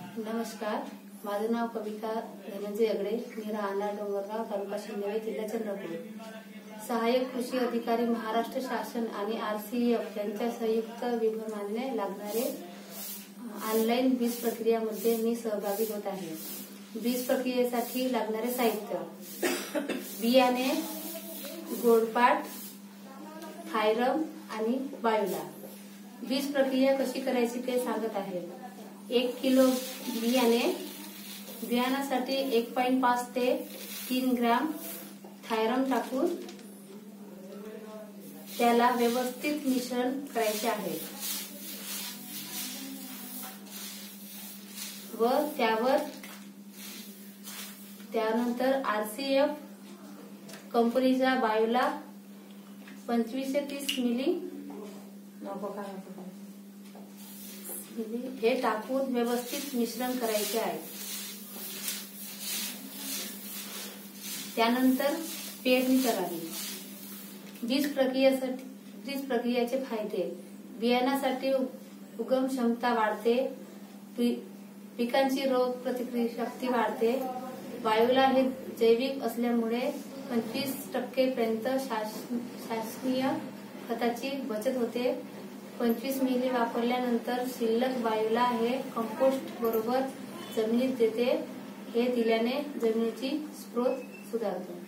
नमस्कार, माझं नाव कविता धनंजय अगडे. मी राहणार डोंगरगाव, तालुका शिंदे, जिल्हा चंद्रपूर. सहाय्यक कृषी अधिकारी, महाराष्ट्र शासन आणि RCEF यांच्या संयुक्त विभागाने लागणारे ऑनलाईन बीज प्रक्रियामध्ये मी सहभागी होत आहे. बीज प्रक्रियेसाठी लागणारे साहित्य: बियाणे, गोडपाट, थायरम आणि बायोला. बीज प्रक्रिया कशी करायची ते सांगत आहे. 1 किलो बियाण्यासाठी 1.5 ते 3 ग्रॅम थायरम टाकून त्याला व्यवस्थित मिश्रण करायचे आहे व त्यानंतर RCEF कंपनीचा बायोला 25 ते 30 मिली हे टाकून व्यवस्थित मिश्रण करायचे आहे. त्यानंतर पेरणी करावी. बीज प्रक्रियेचे फायदे: बियाण्यासाठी उगम क्षमता वाढते, पिकांची रोग प्रतिकारशक्ती वाढते. बायोला हे जैविक असल्यामुळे 25% पर्यंत शासकीय खताची बचत होते. 25 मिली वापरल्यानंतर शिल्लक बायोला हे कंपोस्ट बरोबर जमिनीत देते. हे दिल्याने जमिनीची स्त्रोत सुधारतो.